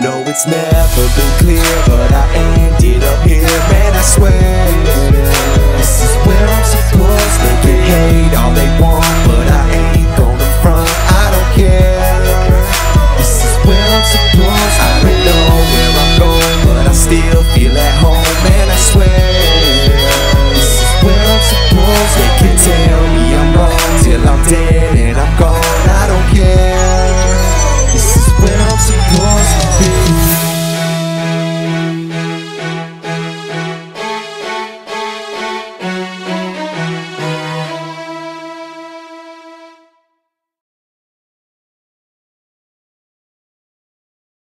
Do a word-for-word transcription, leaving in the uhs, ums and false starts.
No, it's never been clear, but I ended up here. Man, I swear this is where